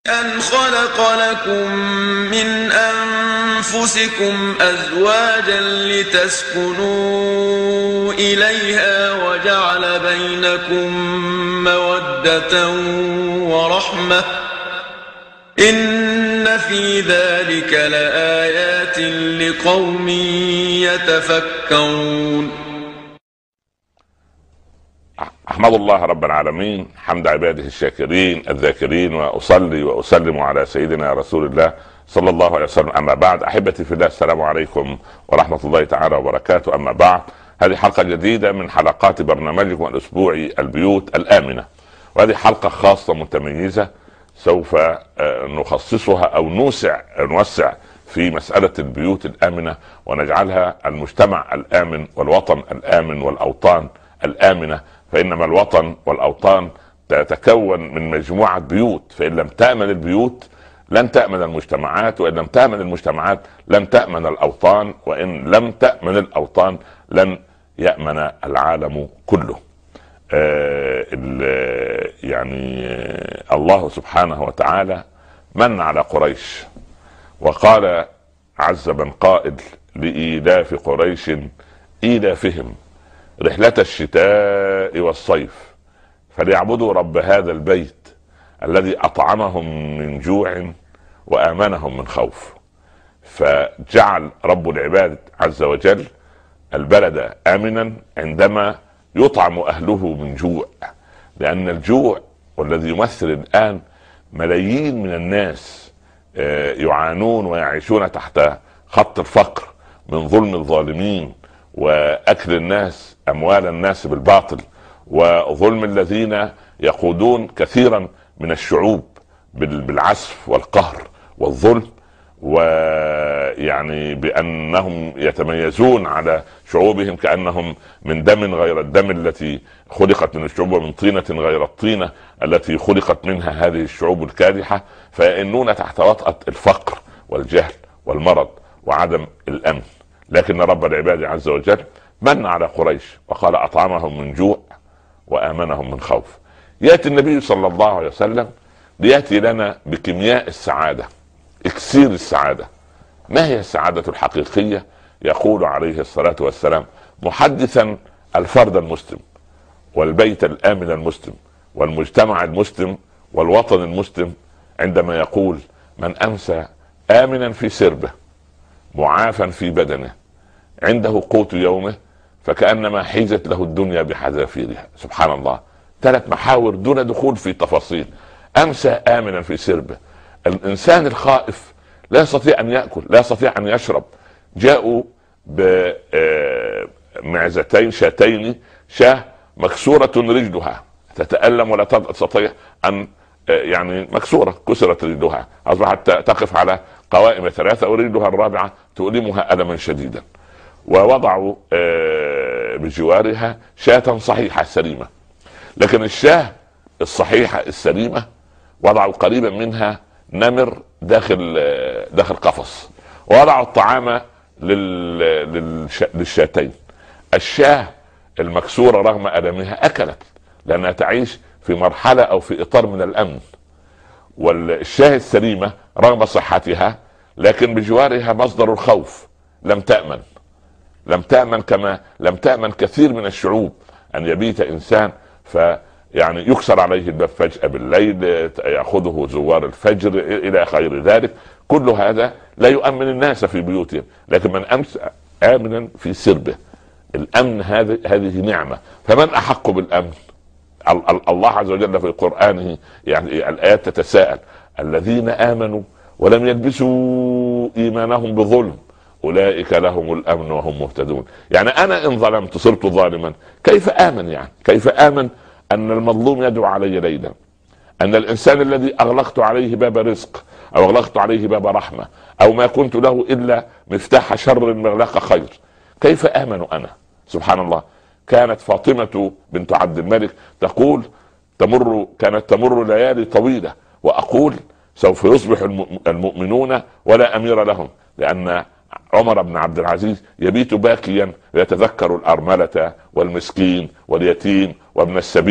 أن خلق لكم من أنفسكم أزواجا لتسكنوا إليها وجعل بينكم مودة ورحمة إن في ذلك لآيات لقوم يتفكرون. أحمد الله رب العالمين حمد عباده الشاكرين الذاكرين، وأصلي وأسلم على سيدنا رسول الله صلى الله عليه وسلم. أما بعد، أحبتي في الله، السلام عليكم ورحمة الله تعالى وبركاته. أما بعد، هذه حلقة جديدة من حلقات برنامجكم الأسبوعي البيوت الآمنة، وهذه حلقة خاصة متميزة سوف نخصصها أو نوسع في مسألة البيوت الآمنة، ونجعلها المجتمع الآمن والوطن الآمن والأوطان الآمنة. فإنما الوطن والأوطان تتكون من مجموعة بيوت، فإن لم تأمن البيوت لن تأمن المجتمعات، وإن لم تأمن المجتمعات لن تأمن الأوطان، وإن لم تأمن الأوطان لن يأمن العالم كله. الله سبحانه وتعالى من على قريش وقال عز من قائل: لإيلاف قريش إيلافهم رحلة الشتاء والصيف فليعبدوا رب هذا البيت الذي أطعمهم من جوع وآمنهم من خوف. فجعل رب العباد عز وجل البلد آمنا عندما يطعم أهله من جوع، لأن الجوع والذي يمثل الآن ملايين من الناس يعانون ويعيشون تحت خط الفقر من ظلم الظالمين وأكل الناس أموال الناس بالباطل، وظلم الذين يقودون كثيرا من الشعوب بالعسف والقهر والظلم، ويعني بأنهم يتميزون على شعوبهم كأنهم من دم غير الدم التي خلقت من الشعوب، ومن طينة غير الطينة التي خلقت منها هذه الشعوب الكادحة، فيئنون تحت وطأة الفقر والجهل والمرض وعدم الأمن. لكن رب العباد عز وجل من على قريش وقال أطعمهم من جوع وآمنهم من خوف. يأتي النبي صلى الله عليه وسلم ليأتي لنا بكيمياء السعادة، إكسير السعادة. ما هي السعادة الحقيقية؟ يقول عليه الصلاة والسلام محدثا الفرد المسلم والبيت الآمن المسلم والمجتمع المسلم والوطن المسلم، عندما يقول: من أمسى آمنا في سربه معافا في بدنه عنده قوت يومه فكأنما حيزت له الدنيا بحذافيرها. سبحان الله، 3 محاور دون دخول في تفاصيل. أمسى آمنا في سربه، الإنسان الخائف لا يستطيع أن يأكل، لا يستطيع أن يشرب. جاءوا بمعزتين شاتين، شاه مكسورة رجلها تتألم ولا تستطيع أن مكسورة، كسرت رجلها، أصبحت تقف على قوائم 3 ورجلها الرابعة تؤلمها ألما شديدا. ووضعوا بجوارها شاة صحيحة سليمة، لكن الشاة الصحيحة السليمة وضعوا قريبا منها نمر داخل قفص، ووضعوا الطعام للشاتين. الشاة المكسورة رغم ألمها أكلت، لأنها تعيش في مرحلة أو في إطار من الأمن. والشاة السليمة رغم صحتها لكن بجوارها مصدر الخوف، لم تأمن كما لم تأمن كثير من الشعوب أن يبيت إنسان يكسر عليه الباب فجأة بالليل، يأخذه زوار الفجر إلى غير ذلك. كل هذا لا يؤمن الناس في بيوتهم، لكن من أمس آمنا في سربه. الأمن هذه نعمة، فمن أحق بالأمن؟ الله عز وجل في قرآنه الآيات تتساءل: الذين آمنوا ولم يلبسوا إيمانهم بظلم أولئك لهم الأمن وهم مهتدون. أنا إن ظلمت صرت ظالما، كيف آمن؟ كيف آمن أن المظلوم يدعو علي ليلا، أن الإنسان الذي أغلقت عليه باب رزق أو أغلقت عليه باب رحمة أو ما كنت له إلا مفتاح شر مغلق خير، كيف آمن أنا؟ سبحان الله. كانت فاطمة بنت عبد الملك تقول كانت تمر ليالي طويلة وأقول سوف يصبح المؤمنون ولا أمير لهم، لأن عمر بن عبد العزيز يبيت باكيا ويتذكر الأرملة والمسكين واليتيم وابن السبيل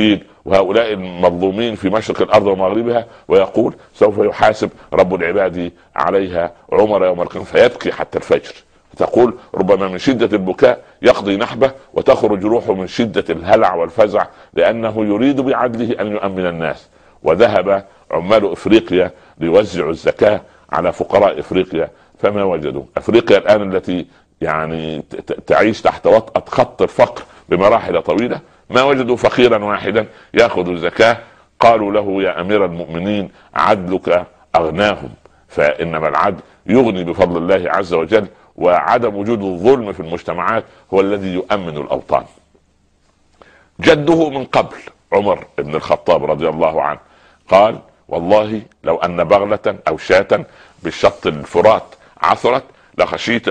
وهؤلاء المظلومين في مشرق الارض ومغربها، ويقول سوف يحاسب رب العباد عليها عمر يوم القيامه، فيبكي حتى الفجر. تقول ربما من شدة البكاء يقضي نحبه وتخرج روحه من شدة الهلع والفزع، لأنه يريد بعدله أن يؤمن الناس. وذهب عمال إفريقيا ليوزعوا الزكاة على فقراء إفريقيا، فما وجدوا. أفريقيا الآن التي يعني تعيش تحت وطأة خط الفقر بمراحل طويلة، ما وجدوا فقيرا واحدا يأخذ الزكاة. قالوا له يا أمير المؤمنين عدلك أغناهم، فإنما العدل يغني بفضل الله عز وجل، وعدم وجود الظلم في المجتمعات هو الذي يؤمن الأوطان. جده من قبل عمر بن الخطاب رضي الله عنه قال والله لو أن بغلة أو شاة بالشط الفرات عثرت لخشيت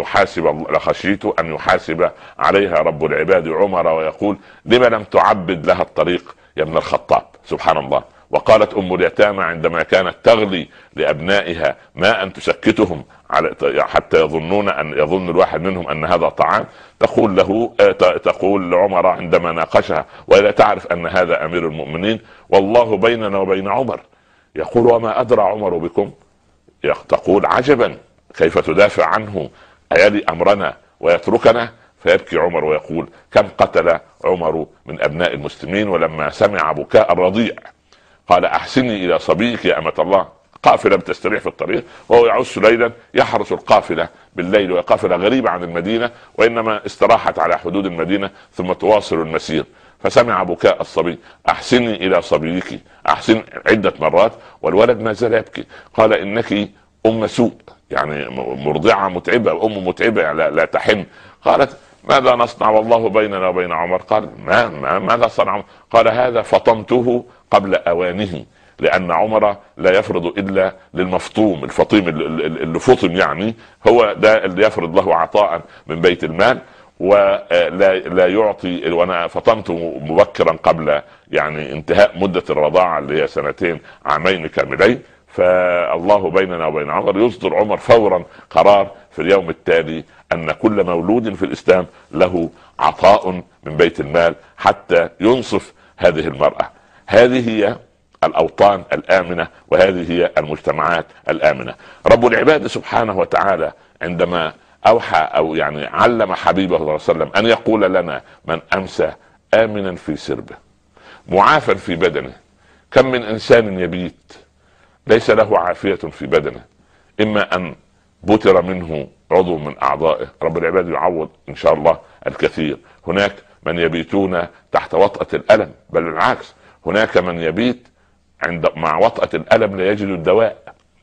أن يحاسب عليها رب العباد عمر ويقول لما لم تعبد لها الطريق يا ابن الخطاب. سبحان الله. وقالت أم اليتامى عندما كانت تغلي لأبنائها ماء تسكتهم حتى يظن الواحد منهم أن هذا طعام، تقول لعمر عندما ناقشها ولا تعرف أن هذا أمير المؤمنين والله بيننا وبين عمر. يقول وما أدرى عمر بكم؟ تقول عجبا كيف تدافع عنه أيلي أمرنا ويتركنا؟ فيبكي عمر ويقول كم قتل عمر من أبناء المسلمين. ولما سمع بكاء الرضيع قال أحسني إلى صبيك يا أمة الله. قافلة بتستريح في الطريق وهو يعس ليلا يحرس القافلة بالليل، وقافلة غريبة عن المدينة وإنما استراحت على حدود المدينة ثم تواصل المسير. فسمع بكاء الصبي أحسني إلى صبيك، أحسن عدة مرات والولد ما زال يبكي. قال إنك أم سوء، يعني مرضعة متعبة، أم متعبة لا تحن. قالت ماذا نصنع والله بيننا وبين عمر؟ قال ماذا صنع؟ قال هذا فطمته قبل أوانه، لأن عمر لا يفرض إلا للمفطوم، الفطيم اللي فطم يعني هو ده اللي يفرض له عطاء من بيت المال ولا يعطي. وانا فطمته مبكرا قبل يعني انتهاء مدة الرضاعة اللي هي 2 عامين كاملين. فالله بيننا وبين عمر يصدر عمر فورا قرار في اليوم التالي أن كل مولود في الإسلام له عطاء من بيت المال حتى ينصف هذه المرأة. هذه هي الأوطان الآمنة وهذه هي المجتمعات الآمنة. رب العباد سبحانه وتعالى عندما أوحى أو يعني علم حبيبه صلى الله عليه وسلم أن يقول لنا من أمسى آمنا في سربه معافى في بدنه. كم من إنسان يبيت ليس له عافية في بدنه، إما أن بتر منه عضو من أعضائه، رب العباد يعوض إن شاء الله الكثير. هناك من يبيتون تحت وطأة الألم، بل بالعكس هناك من يبيت مع وطأة الألم لا يجد الدواء.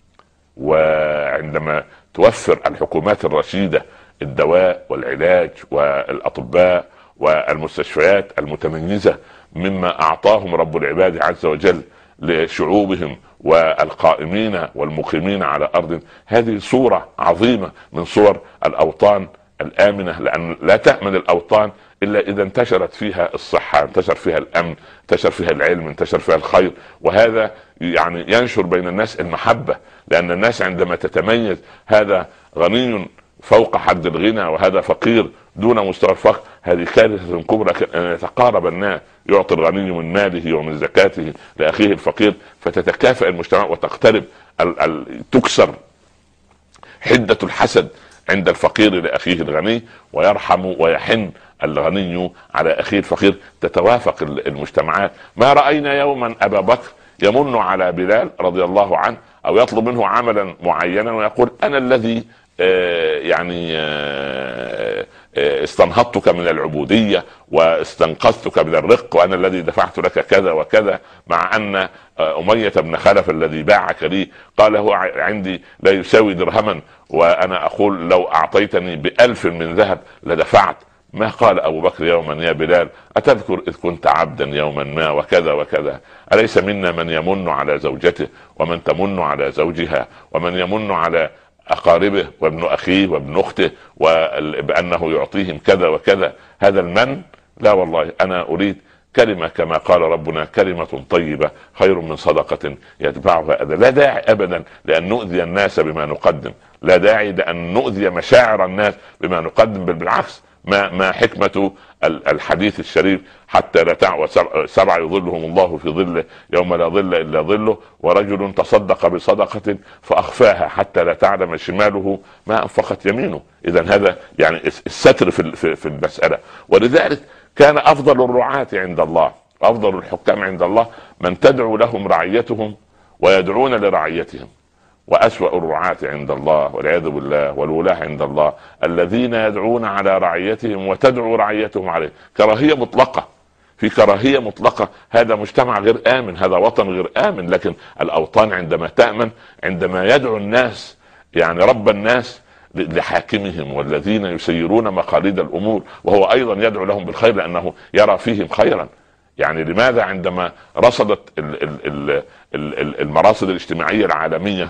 وعندما توفر الحكومات الرشيدة الدواء والعلاج والأطباء والمستشفيات المتميزة مما أعطاهم رب العباد عز وجل لشعوبهم والقائمين والمقيمين على أرض، هذه صورة عظيمة من صور الأوطان الآمنة. لأن لا تأمن الأوطان إلا إذا انتشرت فيها الصحة، انتشر فيها الأمن، انتشر فيها العلم، انتشر فيها الخير. وهذا يعني ينشر بين الناس المحبة، لأن الناس عندما تتميز هذا غني فوق حد الغنى وهذا فقير دون مستوى الفقر، هذه كارثة كبرى. أن يتقارب الناس، يعطي الغني من ماله ومن زكاته لأخيه الفقير فتتكافئ المجتمع وتقترب تكسر حدة الحسد عند الفقير لأخيه الغني، ويرحم ويحن الغني على أخيه الفقير، تتوافق المجتمعات. ما رأينا يوما أبا بكر يمن على بلال رضي الله عنه أو يطلب منه عملا معينا ويقول أنا الذي استنهضتك من العبودية واستنقذتك من الرق، وأنا الذي دفعت لك كذا وكذا، مع أن أمية بن خلف الذي باعك لي قال هو عندي لا يساوي درهما، وأنا أقول لو أعطيتني ب1000 من ذهب لدفعت. ما قال أبو بكر يوما يا بلال أتذكر إذ كنت عبدا يوما ما وكذا وكذا؟ أليس منا من يمن على زوجته ومن تمن على زوجها ومن يمن على أقاربه وابن أخيه وابن أخته بأنه يعطيهم كذا وكذا؟ هذا المن لا والله. أنا أريد كلمة كما قال ربنا كلمة طيبة خير من صدقة يتبعها أذى. لا داعي أبدا لأن نؤذي الناس بما نقدم، لا داعي لأن نؤذي مشاعر الناس بما نقدم، بل بالعكس ما حكمة الحديث الشريف حتى لا سبع يظلهم الله في ظله يوم لا ظل الا ظله، ورجل تصدق بصدقه فاخفاها حتى لا تعلم شماله ما انفقت يمينه. اذا هذا يعني الستر في المساله. ولذلك كان افضل الرعاة عند الله، افضل الحكام عند الله من تدعو لهم رعيتهم ويدعون لرعيتهم. وأسوأ الرعاة عند الله والعياذ بالله والولاة عند الله الذين يدعون على رعيتهم وتدعو رعيتهم عليه. كراهية مطلقة، في كراهية مطلقة. هذا مجتمع غير آمن، هذا وطن غير آمن. لكن الأوطان عندما تأمن عندما يدعو الناس يعني رب الناس لحاكمهم والذين يسيرون مقاليد الأمور، وهو أيضا يدعو لهم بالخير لأنه يرى فيهم خيرا. يعني لماذا عندما رصدت المراصد الاجتماعية العالمية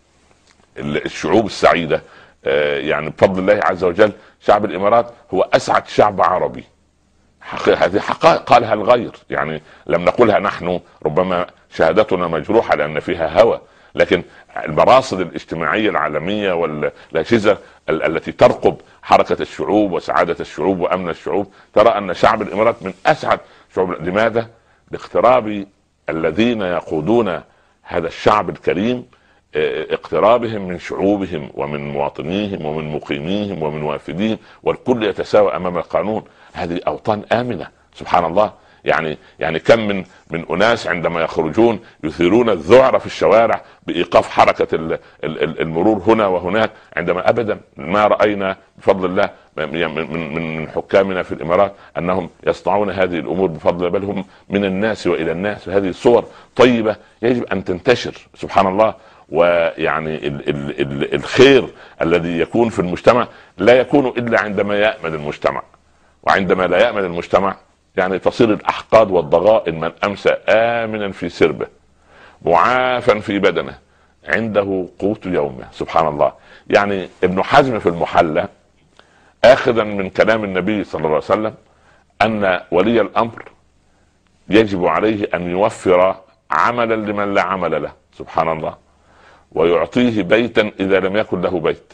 الشعوب السعيدة، يعني بفضل الله عز وجل شعب الإمارات هو أسعد شعب عربي. هذه حقائق قالها الغير، يعني لم نقولها نحن، ربما شهادتنا مجروحة لأن فيها هوى. لكن المراصد الاجتماعية العالمية والأجهزة التي ترقب حركة الشعوب وسعادة الشعوب وأمن الشعوب ترى أن شعب الإمارات من أسعد شعوب. لماذا؟ لاقتراب الذين يقودون هذا الشعب الكريم، اقترابهم من شعوبهم ومن مواطنيهم ومن مقيميهم ومن وافديهم، والكل يتساوى امام القانون. هذه اوطان امنه سبحان الله. يعني كم من اناس عندما يخرجون يثيرون الذعر في الشوارع بايقاف حركه المرور هنا وهناك، عندما ابدا ما راينا بفضل الله من حكامنا في الامارات انهم يصنعون هذه الامور بفضل، بل هم من الناس والى الناس. هذه صور طيبه يجب ان تنتشر سبحان الله. ويعني الخير الذي يكون في المجتمع لا يكون الا عندما يأمن المجتمع، وعندما لا يأمن المجتمع يعني تصير الاحقاد والضغائن. من امسى امنا في سربه معافا في بدنه عنده قوت يومه سبحان الله. يعني ابن حزم في المحلى اخذا من كلام النبي صلى الله عليه وسلم ان ولي الامر يجب عليه ان يوفر عملا لمن لا عمل له سبحان الله، ويعطيه بيتا اذا لم يكن له بيت،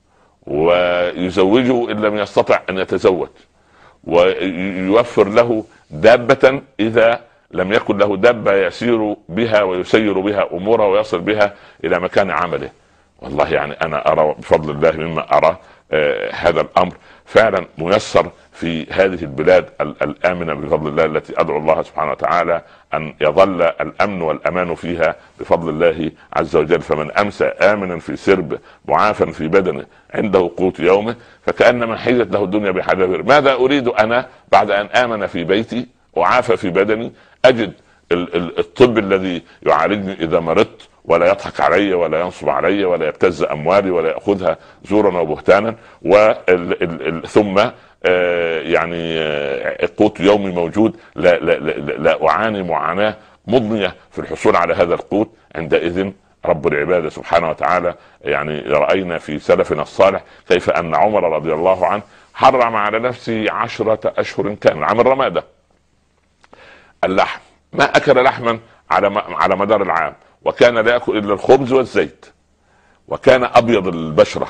ويزوجه ان لم يستطع ان يتزوج، ويوفر له دابة اذا لم يكن له دابة يسير بها ويسير بها اموره ويصل بها الى مكان عمله. والله يعني انا ارى بفضل الله مما ارى هذا الامر فعلا ميسر في هذه البلاد الآمنة بفضل الله، التي أدعو الله سبحانه وتعالى أن يظل الأمن والأمان فيها بفضل الله عز وجل. فمن أمسى آمنا في سرب معافا في بدنه عنده قوت يومه فكأنما حيزت له الدنيا بحذافير. ماذا أريد أنا بعد أن آمن في بيتي وعافى في بدني؟ أجد الطب الذي يعالجني إذا مرضت ولا يضحك علي ولا ينصب علي ولا يبتز أموالي ولا يأخذها زورا وبهتانا، ثم يعني قوت يومي موجود، لا أعاني معاناة مضنية في الحصول على هذا القوت. عندئذ رب العباد سبحانه وتعالى يعني رأينا في سلفنا الصالح كيف أن عمر رضي الله عنه حرم على نفسه 10 أشهر كامل عام الرمادة اللحم، ما أكل لحما على مدار العام، وكان لا يأكل إلا الخبز والزيت، وكان أبيض البشرة،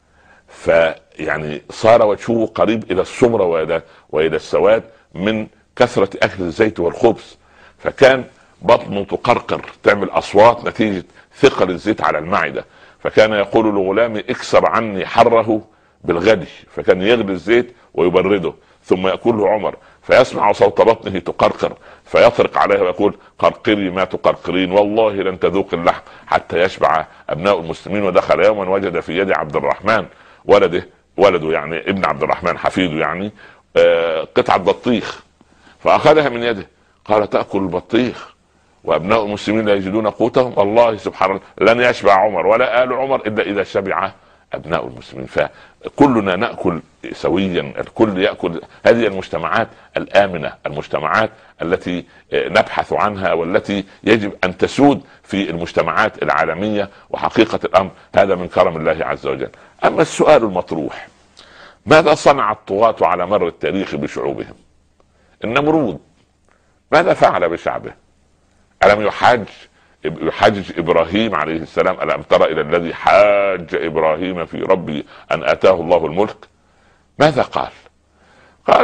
فيعني صار وجهه قريب إلى السمرة وإلى السواد من كثرة أكل الزيت والخبز، فكان بطنه تقرقر تعمل أصوات نتيجة ثقل الزيت على المعدة. فكان يقول لغلامي اكسر عني حره بالغدي، فكان يغلي الزيت ويبرده ثم يأكله عمر فيسمع صوت بطنه تقرقر فيطرق عليه ويقول قرقري ما تقرقرين والله لن تذوق اللحم حتى يشبع أبناء المسلمين. ودخل يوما وجد في يد عبد الرحمن ولده يعني ابن عبد الرحمن حفيده يعني قطعة بطيخ، فأخذها من يده قال تأكل البطيخ وأبناء المسلمين لا يجدون قوتهم؟ والله سبحان الله لن يشبع عمر ولا آل عمر إلا إذا شبع أبناء المسلمين. فكلنا نأكل سويا، الكل يأكل. هذه المجتمعات الآمنة، المجتمعات التي نبحث عنها والتي يجب أن تسود في المجتمعات العالمية. وحقيقة الأمر هذا من كرم الله عز وجل. أما السؤال المطروح، ماذا صنع الطغاة على مر التاريخ بشعوبهم؟ النمرود ماذا فعل بشعبه؟ ألم يحاجج إبراهيم عليه السلام؟ ألم ترى إلى الذي حاج إبراهيم في ربي أن آتاه الله الملك؟ ماذا قال؟ قال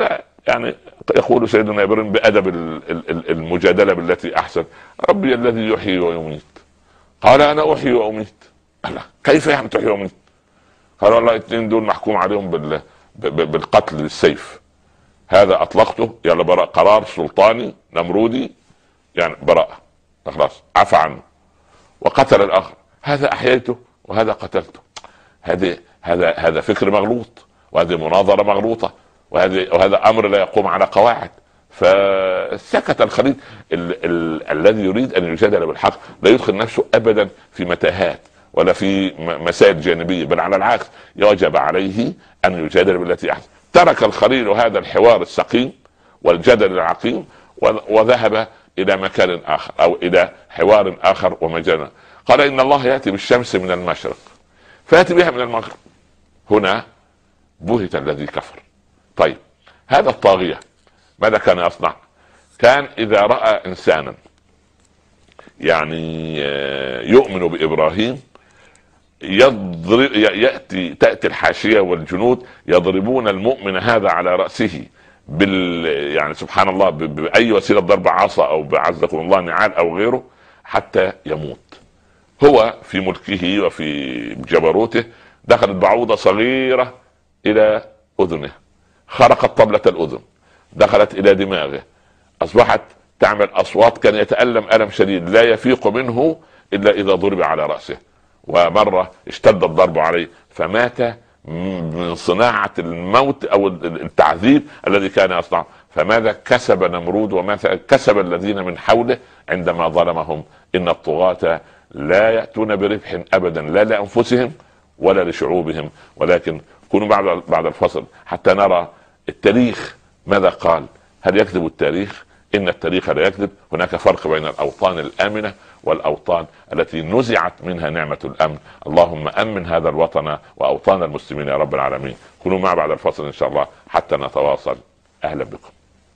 يعني يقول سيدنا ابراهيم بأدب المجادلة بالتي احسن: ربي الذي يحيي ويميت. قال انا احيي واميت. الله، كيف يعني تحيي وميت؟ قال والله الاثنين دول محكوم عليهم بالقتل للسيف، هذا اطلقته يلا براء، قرار سلطاني نمرودي يعني براءة، خلاص عفى عنه. وقتل الاخر، هذا احييته وهذا قتلته. هذا فكر مغلوط، وهذه مناظرة مغلوطة، وهذا امر لا يقوم على قواعد. فسكت الخليل. الذي يريد ان يجادل بالحق لا يدخل نفسه ابدا في متاهات ولا في مسائل جانبيه، بل على العكس يجب عليه ان يجادل بالتي احسن. ترك الخليل هذا الحوار السقيم والجدل العقيم وذهب الى مكان اخر او الى حوار اخر ومجال. قال ان الله ياتي بالشمس من المشرق فياتي بها من المغرب. هنا بهت الذي كفر. طيب هذا الطاغية ماذا كان يصنع؟ كان اذا رأى انسانا يعني يؤمن بابراهيم تأتي الحاشية والجنود يضربون المؤمن هذا على رأسه يعني سبحان الله بأي وسيلة ضرب، عصا او بعزكم الله نعال او غيره، حتى يموت. هو في ملكه وفي جبروته دخلت بعوضة صغيرة الى اذنه، خرقت طبلة الاذن، دخلت الى دماغه، اصبحت تعمل اصوات، كان يتألم ألم شديد لا يفيق منه الا اذا ضرب على رأسه. ومرة اشتد الضرب عليه فمات من صناعة الموت او التعذيب الذي كان يصنعه. فماذا كسب نمرود وماذا كسب الذين من حوله عندما ظلمهم؟ ان الطغاة لا يأتون بربح ابدا، لا لانفسهم ولا لشعوبهم. ولكن كونوا بعد الفصل حتى نرى التاريخ ماذا قال. هل يكذب التاريخ؟ ان التاريخ لا يكذب. هناك فرق بين الاوطان الامنة والاوطان التي نزعت منها نعمة الامن. اللهم امن هذا الوطن واوطان المسلمين يا رب العالمين. كونوا معنا بعد الفصل ان شاء الله حتى نتواصل. اهلا بكم.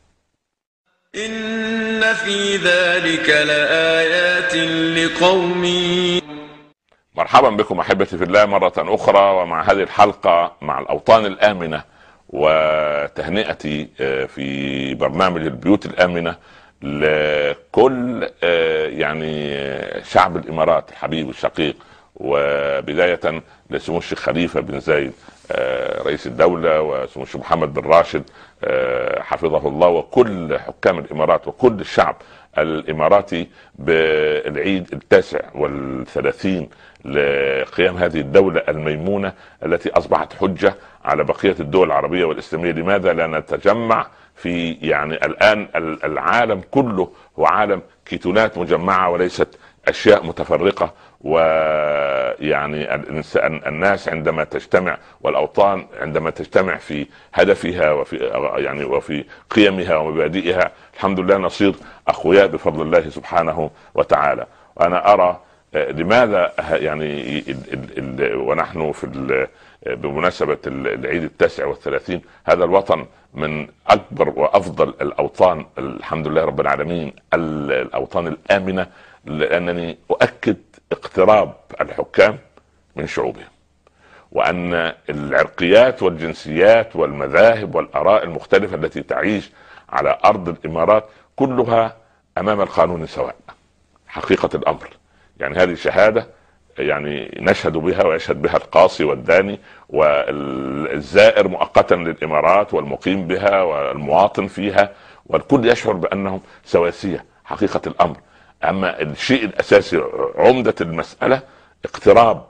إن في ذلك لآيات لقوم. مرحبا بكم احبتي في الله مرة اخرى، ومع هذه الحلقة مع الاوطان الامنة وتهنئتي في برنامج البيوت الامنة لكل يعني شعب الامارات الحبيب الشقيق، وبداية لسمو الشيخ خليفة بن زايد رئيس الدولة، وسمو الشيخ محمد بن راشد حفظه الله، وكل حكام الامارات وكل الشعب الاماراتي بالعيد 39 لقيام هذه الدولة الميمونة التي اصبحت حجة على بقية الدول العربية والاسلامية. لماذا لا نتجمع في يعني الان العالم كله هو عالم كيتونات مجمعة وليست اشياء متفرقة. ويعني الناس عندما تجتمع والاوطان عندما تجتمع في هدفها وفي قيمها ومبادئها الحمد لله نصير اخويا بفضل الله سبحانه وتعالى. وانا ارى لماذا يعني ونحن في بمناسبة العيد 39 هذا الوطن من اكبر وافضل الاوطان الحمد لله رب العالمين، الاوطان الامنة، لانني اؤكد اقتراب الحكام من شعوبهم، وان العرقيات والجنسيات والمذاهب والاراء المختلفة التي تعيش على ارض الامارات كلها امام القانون سواء. حقيقة الامر يعني هذه شهادة يعني نشهد بها ويشهد بها القاصي والداني والزائر مؤقتا للامارات والمقيم بها والمواطن فيها، والكل يشعر بانهم سواسية. حقيقة الامر. اما الشيء الاساسي عمدة المسألة اقتراب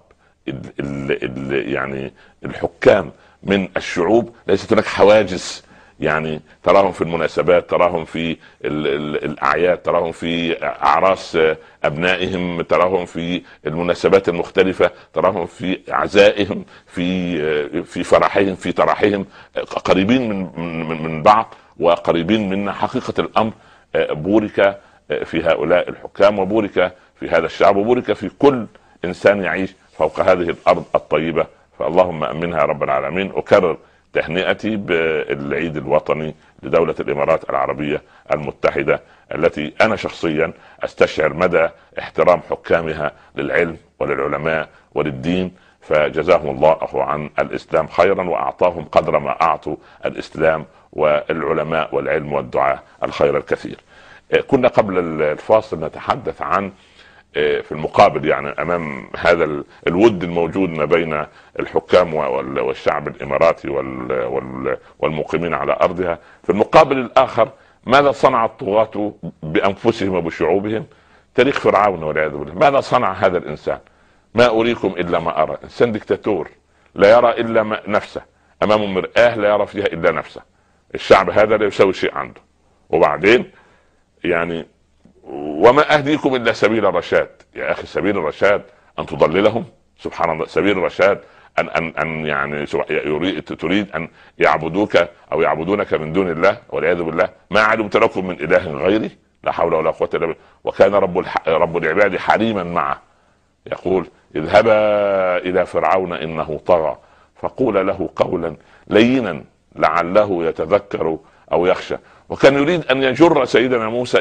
يعني الحكام من الشعوب. ليست هناك حواجز، يعني تراهم في المناسبات، تراهم في الاعياد، تراهم في اعراس ابنائهم، تراهم في المناسبات المختلفة، تراهم في عزائهم، في فرحهم، في تراحهم، قريبين من بعض وقريبين منا. حقيقة الامر بورك في هؤلاء الحكام، وبورك في هذا الشعب، وبورك في كل انسان يعيش فوق هذه الارض الطيبة. فاللهم امنها يا رب العالمين. اكرر تهنئتي بالعيد الوطني لدولة الامارات العربية المتحدة، التي انا شخصيا استشعر مدى احترام حكامها للعلم وللعلماء وللدين فجزاهم الله عن الإسلام خيرا، وأعطاهم قدر ما أعطوا الإسلام والعلماء والعلم والدعاء الخير الكثير. كنا قبل الفاصل نتحدث عن في المقابل، يعني امام هذا الود الموجود ما بين الحكام والشعب الاماراتي والمقيمين على ارضها، في المقابل الاخر ماذا صنع الطغاة بانفسهم وبشعوبهم؟ تاريخ فرعون والعياذ بالله. ماذا صنع هذا الانسان؟ ما اريكم الا ما ارى. انسان ديكتاتور لا يرى الا نفسه، امامه مرآة لا يرى فيها الا نفسه. الشعب هذا لا يسوي شيء عنده. وبعدين يعني وما اهديكم الا سبيل الرشاد. يا اخي سبيل الرشاد ان تضللهم؟ سبحان الله. سبيل الرشاد ان يعني تريد ان يعبدوك او يعبدونك من دون الله والعياذ بالله. ما علمت لكم من اله غيري، لا حول ولا قوه الا بالله. وكان رب العباد حليما معه، يقول اذهبا الى فرعون انه طغى فقولا له قولا لينا لعله يتذكر او يخشى. وكان يريد ان يجر سيدنا موسى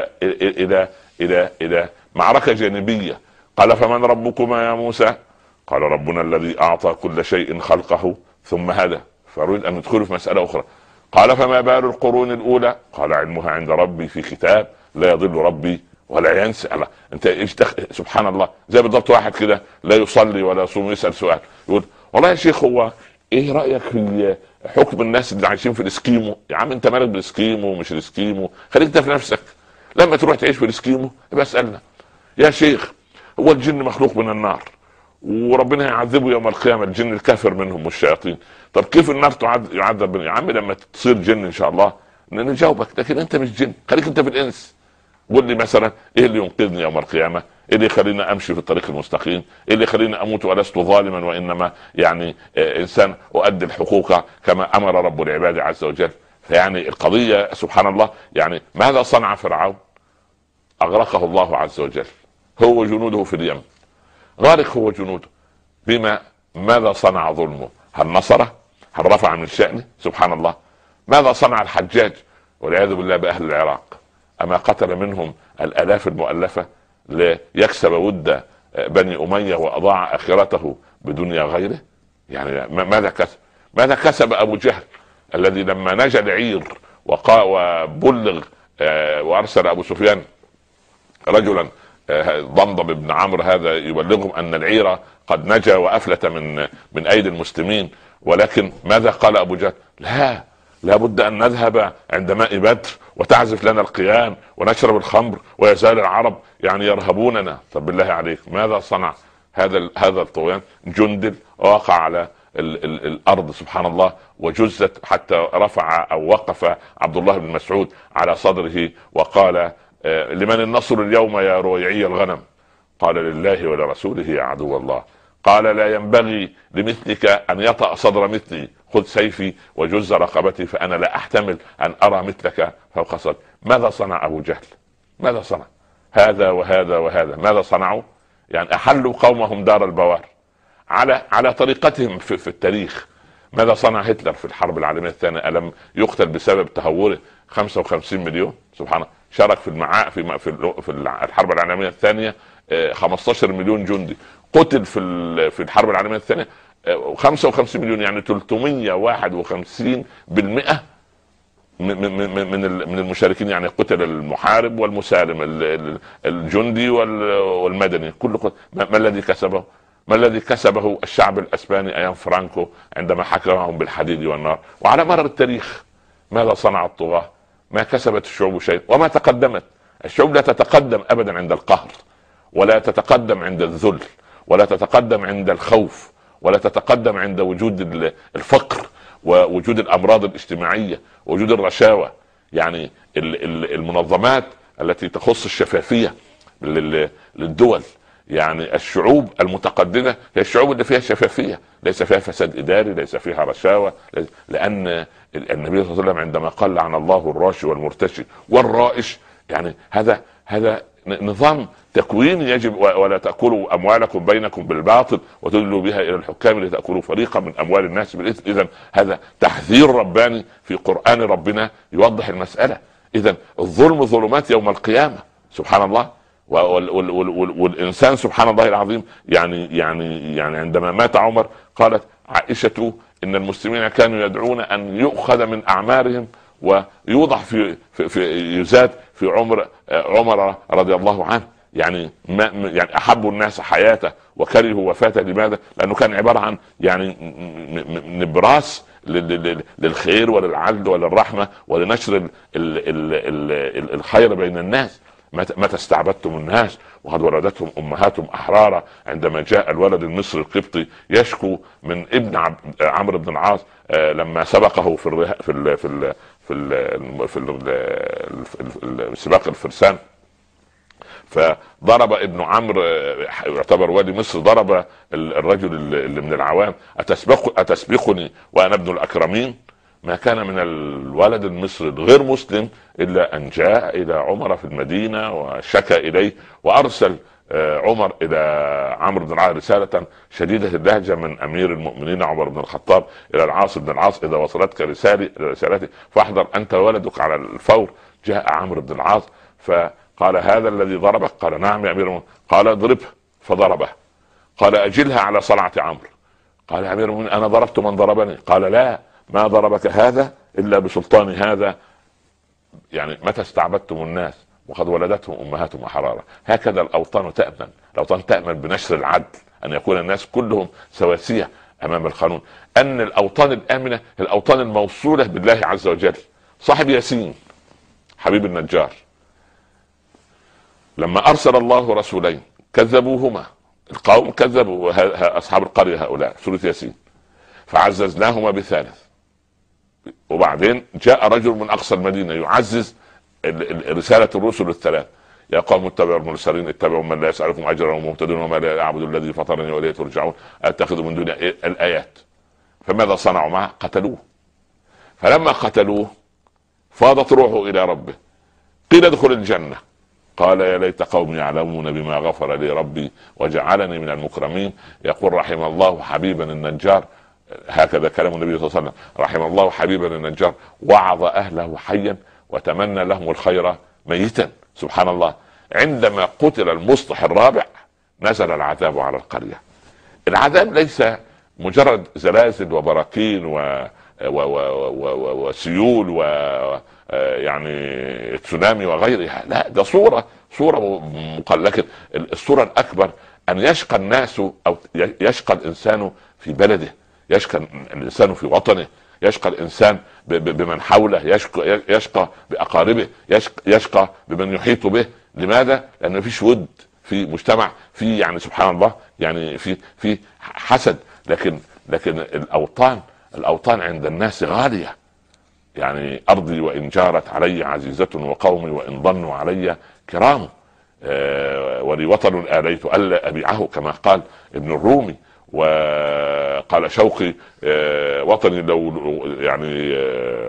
الى معركة جانبية. قال فمن ربكما يا موسى؟ قال ربنا الذي اعطى كل شيء خلقه ثم هدى. فأريد ان ندخل في مسألة اخرى. قال فما بال القرون الاولى؟ قال علمها عند ربي في كتاب لا يضل ربي ولا ينسى. الله انت ايش سبحان الله. زي بالضبط واحد كده لا يصلي ولا يصوم يسأل سؤال يقول والله يا شيخ هو ايه رأيك في حكم الناس اللي عايشين في الاسكيمو؟ يا عم انت مالك بالاسكيمو ومش الاسكيمو، خليك انت في نفسك. لما تروح تعيش في الاسكيمو يبقى اسألنا يا شيخ هو الجن مخلوق من النار وربنا يعذبه يوم القيامة، الجن الكافر منهم والشياطين. طب كيف النار يعذب؟ يا عم لما تصير جن ان شاء الله نجاوبك، لكن انت مش جن، خليك انت في الانس. قول لي مثلا ايه اللي ينقذني يوم القيامة؟ ايه اللي يخليني امشي في الطريق المستقيم؟ ايه اللي يخليني اموت ولست ظالما وانما يعني انسان اؤدي الحقوق كما امر رب العباد عز وجل؟ فيعني القضية سبحان الله. يعني ماذا صنع فرعون؟ اغرقه الله عز وجل هو وجنوده في اليم. غارق هو وجنوده بما ماذا صنع ظلمه؟ هل نصره؟ هل رفع من شأنه؟ سبحان الله. ماذا صنع الحجاج والعياذ بالله بأهل العراق؟ أما قتل منهم الآلاف المؤلفة ليكسب ود بني أمية وأضاع آخرته بدنيا غيره؟ يعني ماذا كسب أبو جهل الذي لما نجا العير وبلغ وأرسل أبو سفيان رجلا ضمضم بن عمرو هذا يبلغهم أن العير قد نجا وأفلت من أيدي المسلمين، ولكن ماذا قال أبو جهل؟ لا بد أن نذهب عند ماء بدر وتعزف لنا القيان ونشرب الخمر ويزال العرب يعني يرهبوننا. طب بالله عليك ماذا صنع هذا الطغيان؟ جندل وقع على الأرض سبحان الله وجزت حتى رفع أو وقف عبد الله بن مسعود على صدره وقال لمن النصر اليوم يا رويعي الغنم؟ قال لله ولرسوله يا عدو الله. قال لا ينبغي لمثلك أن يطأ صدر مثلي، خذ سيفي وجز رقبتي فأنا لا أحتمل أن أرى مثلك فوق صدري. ماذا صنع أبو جهل؟ ماذا صنع؟ هذا وهذا وهذا ماذا صنعوا؟ يعني أحلوا قومهم دار البوار على طريقتهم في التاريخ. ماذا صنع هتلر في الحرب العالمية الثانية؟ ألم يقتل بسبب تهوره 55 مليون؟ سبحان الله. شارك في الحرب العالمية الثانية 15 مليون جندي. قتل في الحرب العالمية الثانية 55 مليون، يعني 351% من المشاركين. يعني قتل المحارب والمسالم الجندي والمدني كل ما الذي كسبه؟ ما الذي كسبه الشعب الاسباني ايام فرانكو عندما حكمهم بالحديد والنار؟ وعلى مر التاريخ ماذا صنع الطغاة؟ ما كسبت الشعوب شيء وما تقدمت. الشعوب لا تتقدم ابدا عند القهر، ولا تتقدم عند الذل، ولا تتقدم عند الخوف، ولا تتقدم عند وجود الفقر ووجود الامراض الاجتماعية ووجود الرشاوى. يعني المنظمات التي تخص الشفافية للدول، يعني الشعوب المتقدمة هي الشعوب اللي فيها شفافية، ليس فيها فساد إداري، ليس فيها رشاوى. لأن النبي صلى الله عليه وسلم عندما قال لعن الله الراشي والمرتشي والرائش، يعني هذا نظام تكويني يجب. ولا تأكلوا أموالكم بينكم بالباطل وتدلوا بها إلى الحكام لتأكلوا فريقا من أموال الناس بالإثم. إذن هذا تحذير رباني في قرآن ربنا يوضح المسألة. إذن الظلم ظلمات يوم القيامة سبحان الله. والانسان سبحان الله العظيم يعني عندما مات عمر قالت عائشه ان المسلمين كانوا يدعون ان يؤخذ من اعمارهم ويوضع في يزاد في عمر رضي الله عنه. يعني يعني احبوا الناس حياته وكرهوا وفاته. لماذا؟ لانه كان عباره عن يعني نبراس للخير وللعدل وللرحمه ولنشر الخير بين الناس. متى استعبدتم الناس وقد ولدتهم امهاتهم احرارا. عندما جاء الولد المصري القبطي يشكو من ابن عمرو بن العاص لما سبقه في سباق الفرسان، فضرب ابن عمرو يعتبر والي مصر، ضرب الرجل اللي من العوام: أتسبقني وأنا ابن الأكرمين؟ ما كان من الولد المصري الغير مسلم إلا أن جاء إلى عمر في المدينة وشكى إليه، وأرسل عمر إلى عمرو بن العاص رسالة شديدة اللهجة من أمير المؤمنين عمر بن الخطاب إلى العاص بن العاص: إذا وصلتك رسالتي فاحذر أنت ولدك على الفور. جاء عمرو بن العاص فقال: هذا الذي ضربك؟ قال: نعم يا أمير المؤمنين. قال: اضربه. فضربه. قال: أجلها على صلعة عمرو. قال: يا أمير المؤمنين أنا ضربت من ضربني. قال: لا، ما ضربك هذا إلا بسلطان هذا. يعني متى استعبدتم الناس وقد ولدتهم امهاتهم احرارا. هكذا الاوطان تامن، الاوطان تامن بنشر العدل، ان يكون الناس كلهم سواسيه امام القانون، ان الاوطان الامنه الاوطان الموصوله بالله عز وجل. صاحب ياسين حبيب النجار لما ارسل الله رسولين كذبوهما، القوم كذبوا اصحاب القريه هؤلاء، سوره ياسين، فعززناهما بثالث. وبعدين جاء رجل من اقصى المدينه يعزز رساله الرسل الثلاث: يا قوم اتبعوا المرسلين، اتبعوا من لا يسألكم اجرا وهم مهتدون وما لا يعبد الذي فطرني واليه ترجعون، اتخذ من دون الايات. فماذا صنعوا معه؟ قتلوه. فلما قتلوه فاضت روحه الى ربه، قيل ادخل الجنه، قال: يا ليت قومي يعلمون بما غفر لي ربي وجعلني من المكرمين. يقول رحم الله حبيبا النجار، هكذا كلام النبي صلى الله عليه وسلم: رحم الله حبيبا النجار وعظ اهله حيا وتمنى لهم الخير ميتا. سبحان الله. عندما قتل المصلح الرابع نزل العذاب على القرية. العذاب ليس مجرد زلازل وبراكين وسيول يعني تسونامي وغيرها، لا، ده صورة مقلقة. لكن الصورة الأكبر أن يشقى الناس أو يشقى الإنسان في بلده، يشقى الإنسان في وطنه، يشقى الإنسان بمن حوله، يشقى بأقاربه، يشقى بمن يحيط به. لماذا؟ لأنه فيش ود في مجتمع، في يعني سبحان الله يعني في حسد. لكن الأوطان عند الناس غالية. يعني أرضي وإن جارت علي عزيزة وقومي وإن ظنوا علي كرام، ولي وطن آليت ألا أبيعه كما قال ابن الرومي. وقال شوقي: وطني لو يعني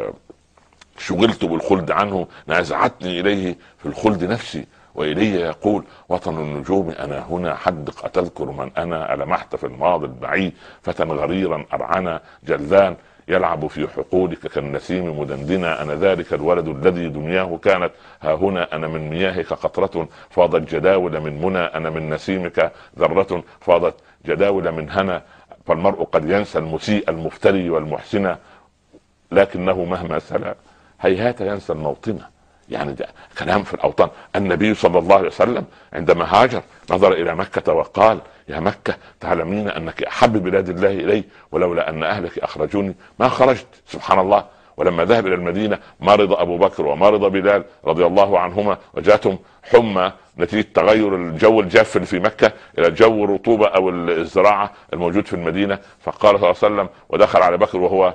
شغلت بالخلد عنه نازعتني إليه في الخلد نفسي. وإلي يقول وطن النجوم أنا هنا حدق أتذكر من أنا ألمحت في الماضي البعيد فتى غريرا أرعنا جلذان يلعب في حقولك كالنسيم مدندنا. أنا ذلك الولد الذي دنياه كانت ها هنا، أنا من مياهك قطرة فاضت جداول من منى، أنا من نسيمك ذرة فاضت جداول من هنا. فالمرء قد ينسى المسيء المفتري والمحسن لكنه مهما سلا هيهات ينسى الموطن. يعني ده كلام في الأوطان. النبي صلى الله عليه وسلم عندما هاجر نظر إلى مكة وقال: يا مكة تعلمين أنك أحب بلاد الله إلي ولولا أن أهلك أخرجوني ما خرجت. سبحان الله. ولما ذهب إلى المدينة مرض أبو بكر ومرض بلال رضي الله عنهما، وجاءتهم حمى نتيجة تغير الجو الجاف في مكة إلى جو الرطوبة أو الزراعة الموجود في المدينة. فقال صلى الله عليه وسلم ودخل على بكر وهو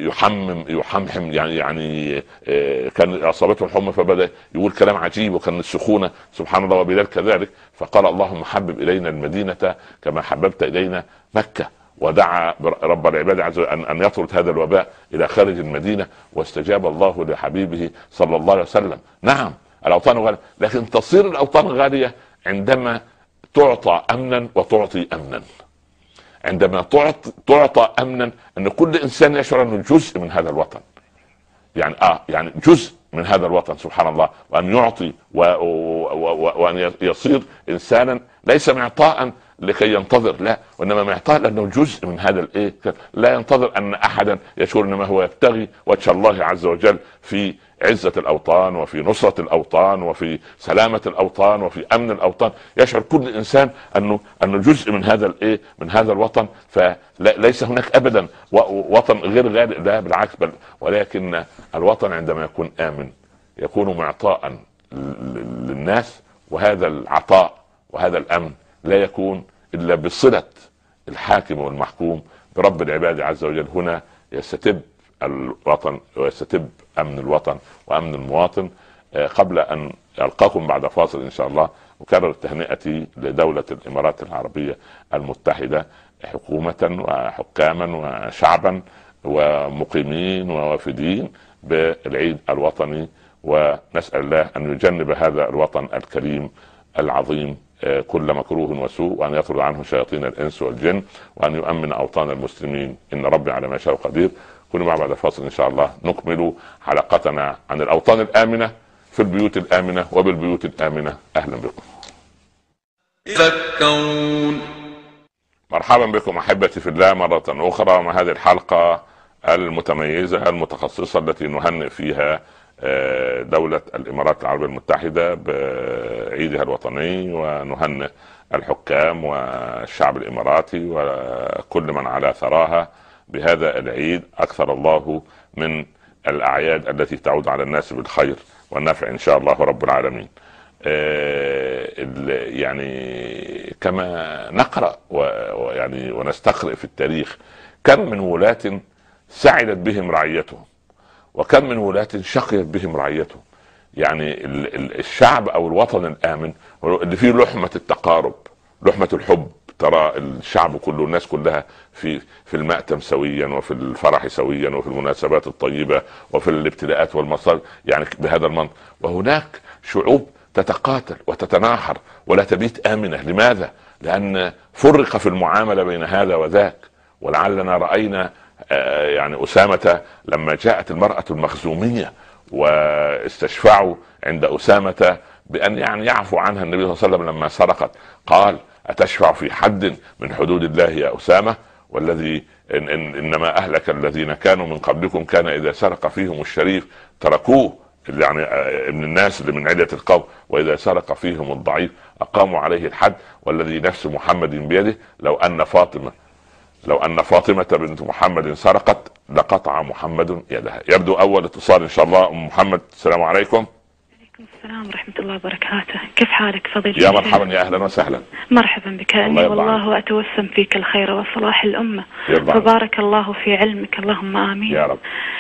يحمحم يعني كان أصابته الحمى، فبدأ يقول كلام عجيب وكان السخونة سبحان الله، وبلال كذلك. فقال: اللهم حبب إلينا المدينة كما حببت إلينا مكة. ودعا رب العباد عز وجل أن يطرد هذا الوباء إلى خارج المدينة، واستجاب الله لحبيبه صلى الله عليه وسلم. نعم الأوطان غالية، لكن تصير الأوطان غالية عندما تعطى أمنا وتعطي أمنا. عندما تعطى أمنا أن كل إنسان يشعر أنه جزء من هذا الوطن، يعني جزء من هذا الوطن سبحان الله، وأن يعطي وأن يصير إنسانا ليس معطاء لكي ينتظر، لا، وإنما معطاء لأنه جزء من هذا الإيه، لا ينتظر أن أحدا يشعر إنما هو يبتغي وجه الله عز وجل في عزة الأوطان وفي نصرة الأوطان وفي سلامة الأوطان وفي أمن الأوطان. يشعر كل إنسان أنه جزء من هذا الإيه، من هذا الوطن. فليس هناك أبدا وطن غير غالي، لا بالعكس، بل ولكن الوطن عندما يكون آمن يكون معطاء للناس، وهذا العطاء وهذا الأمن لا يكون إلا بصلة الحاكم والمحكوم برب العباد عز وجل. هنا يستتب الوطن ويستتب أمن الوطن وأمن المواطن. قبل أن ألقاكم بعد فاصل إن شاء الله، أكرر تهنئتي لدولة الإمارات العربية المتحدة حكومة وحكاما وشعبا ومقيمين ووافدين بالعيد الوطني، ونسأل الله أن يجنب هذا الوطن الكريم العظيم كل مكروه وسوء، وأن يطرد عنه شياطين الإنس والجن، وأن يؤمن أوطان المسلمين. إن ربي على ما شاء قدير. كونوا مع بعد فاصل إن شاء الله نكمل حلقتنا عن الأوطان الآمنة في البيوت الآمنة وبالبيوت الآمنة. أهلا بكم. تذكرون. مرحبا بكم أحبتي في الله مرة أخرى مع هذه الحلقة المتميزة المتخصصة التي نهنئ فيها دولة الإمارات العربية المتحدة بعيدها الوطني، ونهنئ الحكام والشعب الإماراتي وكل من على ثراها بهذا العيد. أكثر الله من الأعياد التي تعود على الناس بالخير والنفع إن شاء الله رب العالمين. يعني كما نقرأ ويعني ونستقرئ في التاريخ، كم من ولاة سعدت بهم رعيتهم، وكم من ولاة شقيت بهم رعيتهم. يعني الشعب أو الوطن الآمن اللي فيه لحمة التقارب، لحمة الحب. ترى الشعب كله، الناس كلها في المأتم سويا، وفي الفرح سويا، وفي المناسبات الطيبة، وفي الابتلاءات والمصائب، يعني بهذا المنطق. وهناك شعوب تتقاتل وتتناحر ولا تبيت آمنة. لماذا؟ لأن فرق في المعاملة بين هذا وذاك. ولعلنا رأينا يعني أسامة لما جاءت المرأة المخزومية واستشفعوا عند أسامة بأن يعني يعفو عنها النبي صلى الله عليه وسلم لما سرقت، قال: أتشفع في حد من حدود الله يا أسامة؟ والذي إنما أهلك الذين كانوا من قبلكم كان إذا سرق فيهم الشريف تركوه، يعني من الناس اللي من عدة القوم، وإذا سرق فيهم الضعيف أقاموا عليه الحد، والذي نفس محمد بيده لو أن فاطمة بنت محمد سرقت لقطع محمد يدها. يبدو أول اتصال إن شاء الله. محمد، السلام عليكم. السلام ورحمة الله وبركاته. كيف حالك فضيلة؟ يا مرحبا، يا أهلا وسهلا. مرحبا بك. أني والله أتوسم فيك الخير وصلاح الأمة، فبارك الله في علمك، اللهم آمين يا رب.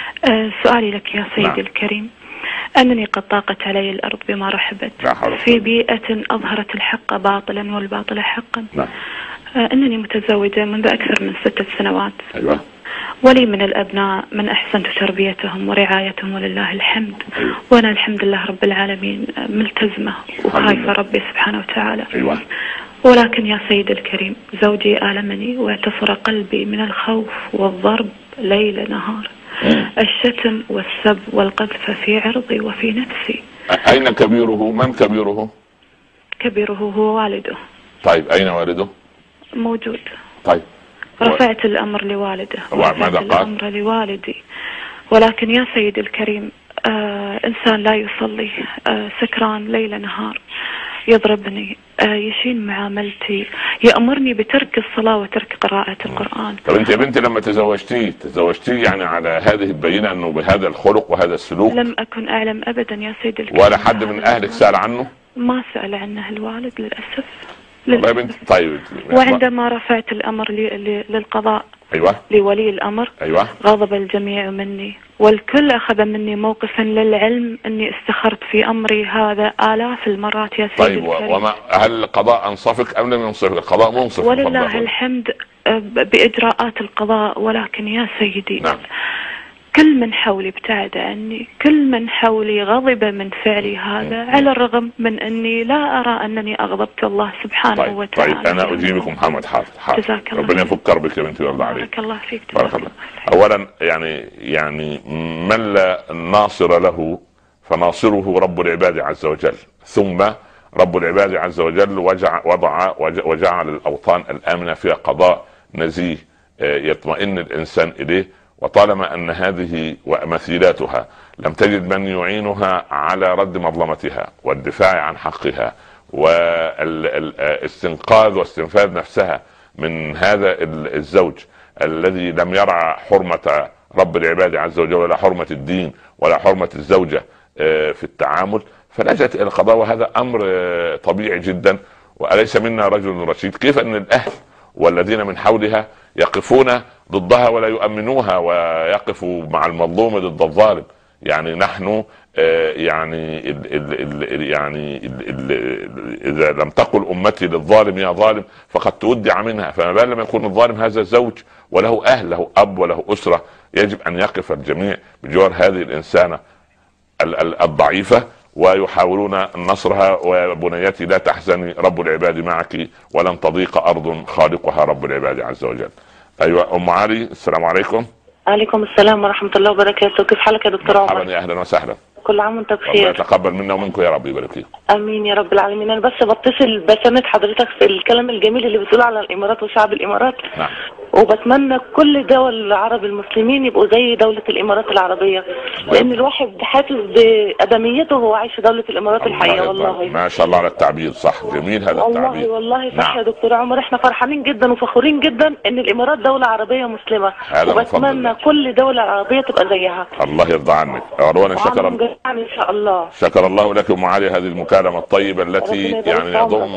سؤالي لك يا سيدي الكريم، أنني قد ضاقت علي الأرض بما رحبت في بيئة أظهرت الحق باطلا والباطل حقا. أنني متزوجة منذ أكثر من 6 سنوات. أيوة. ولي من الأبناء من أحسنت تربيتهم ورعايتهم ولله الحمد. أيوة. وأنا الحمد لله رب العالمين ملتزمة وخايفة ربي سبحانه وتعالى. أيوة. ولكن يا سيد الكريم، زوجي آلمني واعتصر قلبي من الخوف والضرب ليل نهار، الشتم والسب والقذف في عرضي وفي نفسي. أين كبيره؟ من كبيره؟ كبيره هو والده. طيب أين والده؟ موجود. طيب. رفعت الأمر لوالده ورفعت الأمر لوالدي، ولكن يا سيدي الكريم إنسان لا يصلي، سكران ليل نهار، يضربني، يشين معاملتي، يأمرني بترك الصلاة وترك قراءة القرآن. طب انت يا بنتي لما تزوجتي يعني على هذه البينة انه بهذا الخلق وهذا السلوك؟ لم أكن أعلم أبدا يا سيدي الكريم. ولا حد من أهلك سأل عنه؟ ما سأل عنه الوالد للأسف. يا بنتي طيب. وعندما رفعت الأمر للقضاء، أيوة، لولي الأمر، أيوة، غضب الجميع مني، والكل أخذ مني موقفا، للعلم أني استخرت في أمري هذا آلاف المرات يا سيدي الكريم. طيب هل القضاء أنصفك أم لم ينصفك؟ القضاء منصف ولله الحمد بإجراءات القضاء، ولكن يا سيدي نعم. كل من حولي ابتعد عني، كل من حولي غضب من فعلي هذا، على الرغم من أني لا أرى أنني أغضبت الله سبحانه وتعالى. طيب أنا أجيبكم محمد. حاضر. جزاك الله. ربنا يفك كربك يا بنتي ويرضى عليك. بارك الله فيك. بارك الله. أولا يعني من لا ناصر له فناصره رب العباد عز وجل. ثم رب العباد عز وجل وجعل الأوطان الآمنة فيها قضاء نزيه يطمئن الإنسان إليه. وطالما أن هذه ومثيلاتها لم تجد من يعينها على رد مظلمتها والدفاع عن حقها والاستنقاذ واستنفاذ نفسها من هذا الزوج الذي لم يرعى حرمة رب العباد عز وجل ولا حرمة الدين ولا حرمة الزوجة في التعامل، فلجأت إلى القضاء. وهذا أمر طبيعي جدا، وأليس منا رجل رشيد. كيف أن الأهل والذين من حولها يقفون ضدها ولا يؤمنوها ويقفوا مع المظلوم ضد الظالم؟ يعني نحن إذا لم تقل أمتي للظالم يا ظالم فقد تودع منها، فما بال لما يكون الظالم هذا الزوج وله أهل، له أب وله أسرة. يجب أن يقف الجميع بجوار هذه الإنسانة الضعيفة ويحاولون نصرها. وبنيتي لا تحزني، رب العباد معك ولن تضيق أرض خالقها رب العباد عز وجل. أيوة أم علي، السلام عليكم. عليكم السلام ورحمة الله وبركاته. كيف حالك يا دكتور عمر؟ مرحبا، يا أهلا وسهلا. كل عام وانت بخير. الله يتقبل منا ومنكم يا رب، يبارك فيك. امين يا رب العالمين. انا بس بتصل بسند حضرتك في الكلام الجميل اللي بتقوله على الامارات وشعب الامارات. نعم. وبتمنى كل دول العرب المسلمين يبقوا زي دولة الامارات العربية، لان الواحد حاسس بادميته وهو عايش في دولة الامارات الحقيقة. والله ما شاء الله على التعبير، صح، جميل هذا التعبير. والله صح. نعم. يا دكتور عمر، احنا فرحانين جدا وفخورين جدا ان الامارات دولة عربية مسلمة، وبتمنى كل دولة عربية تبقى زيها. الله يرضى عنك. وانا شكر ان شاء الله. شكر الله لك ام علي هذه المكالمة الطيبة التي يعني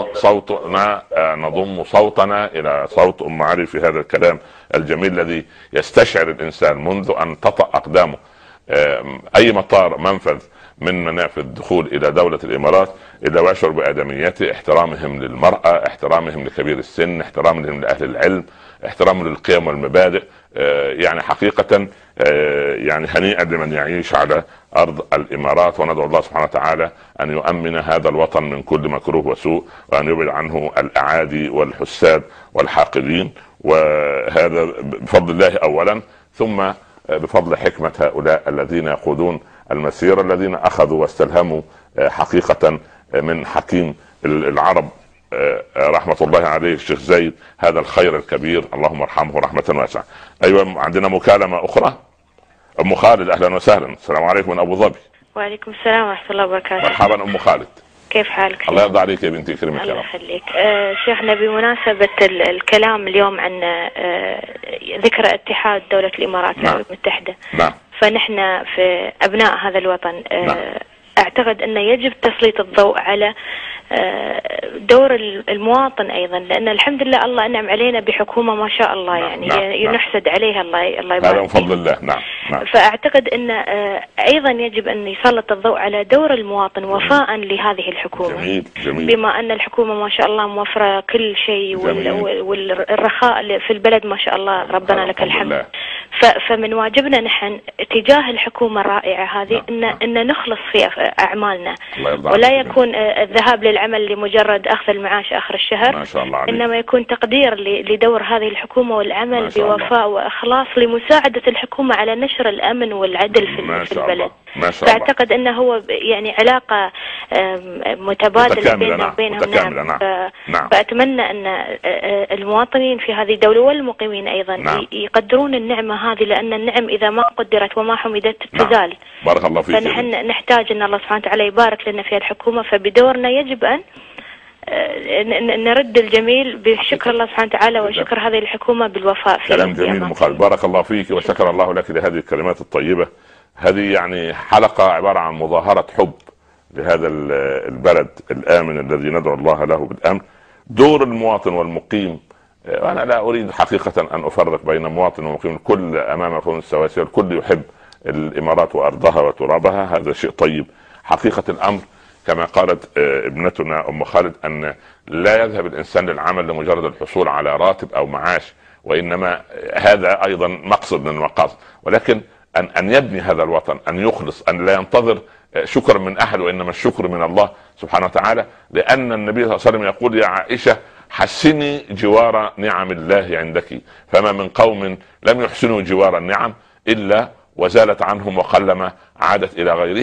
نضم صوتنا الى صوت ام علي في هذا الكلام الجميل الذي يستشعر الانسان منذ ان تطأ اقدامه اي مطار منفذ من منافذ الدخول الى دولة الامارات الا ويشعر بادميته، احترامهم للمرأة، احترامهم لكبير السن، احترامهم لاهل العلم، احترام للقيم والمبادئ. يعني حقيقة يعني هنيئا لمن يعيش على أرض الإمارات. وندعو الله سبحانه وتعالى أن يؤمن هذا الوطن من كل مكروه وسوء، وأن يبعد عنه الأعادي والحساد والحاقدين. وهذا بفضل الله أولا، ثم بفضل حكمة هؤلاء الذين يقودون المسيرة، الذين أخذوا واستلهموا حقيقة من حكيم العرب رحمة الله عليه الشيخ زايد هذا الخير الكبير، اللهم ارحمه رحمة واسعة. أيوة، عندنا مكالمة أخرى. أم خالد، أهلا وسهلا. السلام عليكم من أبو ظبي. وعليكم السلام ورحمة الله وبركاته. مرحبا أم خالد، كيف حالك؟ الله يرضى عليك يا بنتي، كريمك يا رب. الله يخليك. شيخنا، بمناسبة الكلام اليوم عن ذكرى اتحاد دولة الإمارات العربية المتحدة. نعم. فنحن في أبناء هذا الوطن نعم. أعتقد أنه يجب تسليط الضوء على دور المواطن أيضا، لأن الحمد لله الله أنعم علينا بحكومة ما شاء الله. نعم. يعني نحسد عليها، الله يبارك. هذا من فضل الله. نعم. فأعتقد أن أيضا يجب أن يسلط الضوء على دور المواطن وفاء لهذه الحكومة. جميل. بما أن الحكومة ما شاء الله موفرة كل شيء، والرخاء في البلد ما شاء الله، ربنا لك الحمد. فمن واجبنا نحن تجاه الحكومة الرائعة هذه أن نخلص في أعمالنا، ولا يكون الذهاب للعمل لمجرد أخذ المعاش آخر الشهر، ما شاء الله عليك. إنما يكون تقدير لدور هذه الحكومة والعمل بوفاء وإخلاص لمساعدة الحكومة على نشر الأمن والعدل في البلد. فأعتقد أنه هو يعني علاقة متبادلة بيننا وبينهم. نعم. فأتمنى أن المواطنين في هذه الدولة والمقيمين أيضا يقدرون النعمة هذه، لأن النعم إذا ما قدرت وما حمدت تزال. بارك الله فيك. فنحن نحتاج أن الله سبحانه وتعالى يبارك لنا في الحكومة، فبدورنا يجب أن نرد الجميل بشكر الله سبحانه وتعالى وشكر هذه الحكومة بالوفاء. كلام جميل مخالف، بارك الله فيك وشكر الله لك لهذه الكلمات الطيبة. هذه يعني حلقة عبارة عن مظاهرة حب لهذا البلد الآمن الذي ندعو الله له بالأمن. دور المواطن والمقيم، وأنا لا أريد حقيقة أن أفرق بين مواطن ومقيم، الكل أمام قانون السواسية، الكل يحب الإمارات وأرضها وترابها، هذا شيء طيب. حقيقة الأمر كما قالت ابنتنا أم خالد، أن لا يذهب الإنسان للعمل لمجرد الحصول على راتب أو معاش، وإنما هذا أيضا مقصد من المقاصد، ولكن أن يبني هذا الوطن، أن يخلص، أن لا ينتظر شكر من أحد، وإنما الشكر من الله سبحانه وتعالى. لأن النبي صلى الله عليه وسلم يقول: يا عائشة حسني جوار نعم الله عندك، فما من قوم لم يحسنوا جوار النعم إلا وزالت عنهم وقلما عادت إلى غيرهم.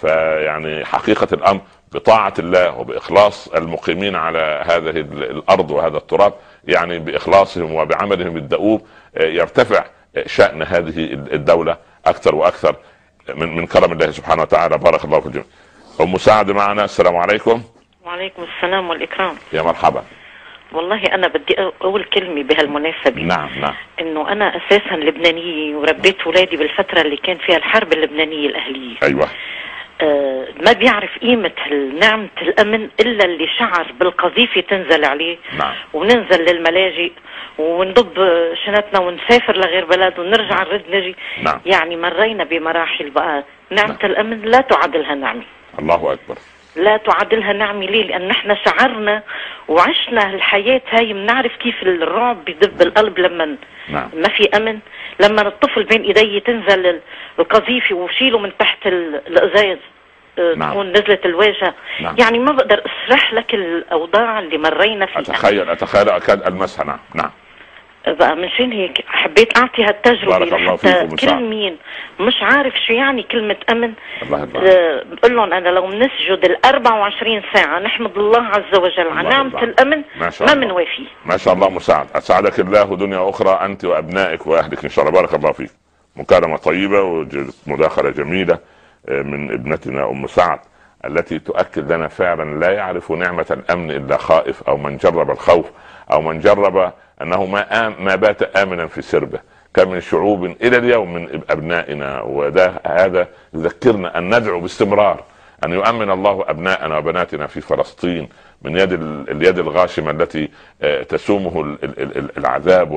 فيعني حقيقة الامر بطاعة الله وبإخلاص المقيمين على هذه الأرض وهذا التراب، يعني بإخلاصهم وبعملهم الدؤوب يرتفع شأن هذه الدولة أكثر وأكثر من كرم الله سبحانه وتعالى. بارك الله في الجميع. أم سعد معنا، السلام عليكم. وعليكم السلام والإكرام. يا مرحبا. والله أنا بدي أقول كلمة بهالمناسبة. نعم. إنه أنا أساسا لبنانية وربيت ولادي بالفترة اللي كان فيها الحرب اللبنانية الأهلية. أيوة. ما بيعرف قيمة نعمة الأمن إلا اللي شعر بالقذيفة تنزل عليه. نعم. وننزل للملاجئ ونضب شنتنا ونسافر لغير بلد ونرجع نرد نجي. نعم. يعني مرينا بمراحل بقى نعمة الأمن لا تعادلها نعمة. الله أكبر. لا تعادلها نعمة. ليه؟ لأن نحن شعرنا وعشنا الحياة هاي، بنعرف كيف الرعب بيدب بالقلب لما ما في أمن. لما الطفل بين إيدي تنزل القذيفة وشيله من تحت الإزاز تكون نزلت الواجهة. يعني ما بقدر أشرح لك الأوضاع اللي مرينا فيها. أتخيل أكاد ألمسها. نعم. بقى منشان هيك حبيت أعطي هالتجربة حتى كل مين مش عارف شو يعني كلمة أمن. بقول لهم أنا لو بنسجد 24 ساعة نحمد الله عز وجل على نعمة الأمن ما منوافي. ما شاء الله. مساعد، أسعدك الله دنيا أخرى أنت وأبنائك وأهلك إن شاء الله. بارك الله فيك. مكالمة طيبة ومداخلة جميلة من ابنتنا أم سعد التي تؤكد لنا فعلا لا يعرف نعمة الأمن إلا خائف، أو من جرب الخوف، أو من جرب أنه ما بات آمنا في سربه. كم من شعوب إلى اليوم من أبنائنا، هذا يذكرنا أن ندعو باستمرار أن يؤمن الله أبناءنا وبناتنا في فلسطين من اليد الغاشمة التي تسومه العذاب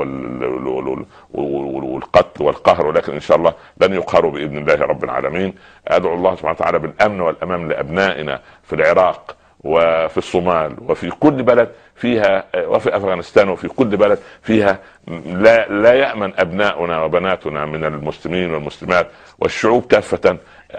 والقتل والقهر، ولكن إن شاء الله لن يقهروا بإذن الله رب العالمين. أدعو الله سبحانه وتعالى بالأمن والأمان لأبنائنا في العراق وفي الصومال وفي كل بلد فيها، وفي أفغانستان وفي كل بلد فيها لا يأمن أبناؤنا وبناتنا من المسلمين والمسلمات والشعوب كافة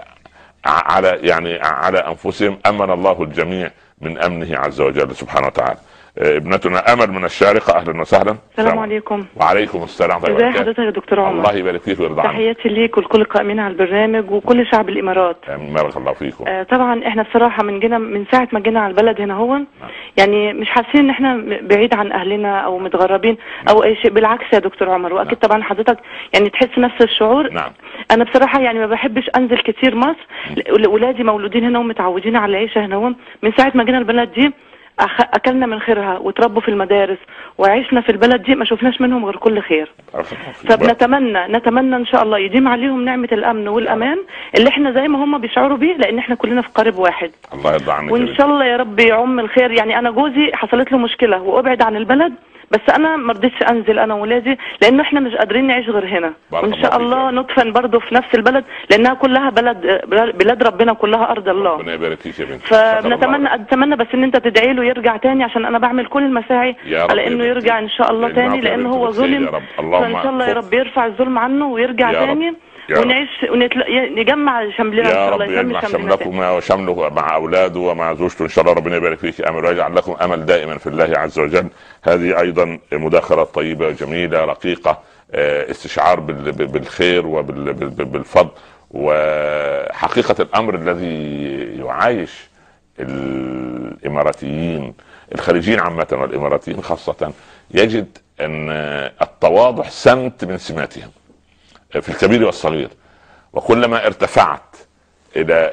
على أنفسهم. أمن الله الجميع من أمنه عز وجل سبحانه وتعالى. ابنتنا أمل من الشارقة، أهلا وسهلا. السلام عليكم. وعليكم السلام. ازي حضرتك يا دكتور عمر؟ الله يبارك فيك ويرضى عنك. تحياتي ليك ولكل القائمين على البرنامج وكل شعب الإمارات. بارك الله فيكم. طبعا احنا بصراحة من ساعة ما جينا على البلد هنا هو يعني مش حاسين ان احنا بعيد عن اهلنا او متغربين او اي شيء، بالعكس يا دكتور عمر. واكيد طبعا حضرتك يعني تحس نفس الشعور. نعم. انا بصراحة يعني ما بحبش انزل كتير مصر، ولادي مولودين هنا ومتعودين على العيشة هنا هو. من ساعة ما جينا البلد دي اكلنا من خيرها وتربوا في المدارس وعيشنا في البلد دي، ما شفناش منهم غير كل خير. فبنتمنى ان شاء الله يديم عليهم نعمة الامن والامان اللي احنا زي ما هم بيشعروا بيه، لان احنا كلنا في قارب واحد. الله يرضى عنك. وان شاء الله يا رب يعم الخير. يعني انا جوزي حصلت له مشكلة وابعد عن البلد، بس انا ما رضيتش انزل انا وولادي لانه احنا مش قادرين نعيش غير هنا. وان شاء الله ندفن برضه في نفس البلد لانها كلها بلاد ربنا، كلها ارض الله. ربنا يبارك فيك يا بنتي. اتمنى بس ان انت تدعي له يرجع تاني، عشان انا بعمل كل المساعي على انه يرجع ان شاء الله تاني، لانه هو ظلم. فان شاء الله يا رب يرفع الظلم عنه ويرجع تاني ونعيش نجمع شملنا ان شاء الله. يجمع شملكم وشمله مع اولاده ومع زوجته ان شاء الله. ربنا يبارك فيك امل ويجعل لكم امل دائما في الله عز وجل. هذه ايضا مداخله طيبه جميله رقيقه، استشعار بالخير وبالفضل. وحقيقه الامر الذي يعايش الاماراتيين الخليجيين عامه والاماراتيين خاصه، يجد ان التواضع سمت من سماتهم في الكبير والصغير. وكلما ارتفعت الى